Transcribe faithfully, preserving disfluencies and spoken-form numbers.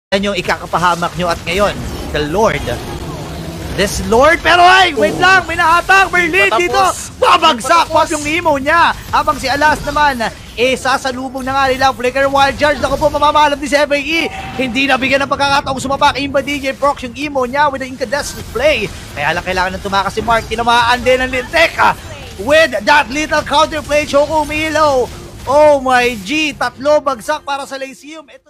Yan yung ikakapahamak nyo at ngayon, the Lord. This Lord, pero ay, wait oh. lang, may nahatang, Merlin dito, babagsak, wag yung emo niya. Habang si Alas naman, eh, sasalubong na nga nila, Flicker Wild Charge, naku po, mamamalap ni si F A E. Hindi nabigyan ng pagkakataong sumapak, Imba D J Prox yung emo niya with the incandescent play. Kaya lang kailangan ng tumakas si Mark, tinamaan din ng Lintek. With that little counterplay, Choco Milo. Oh my G, tatlo bagsak para sa Lyceum. Ito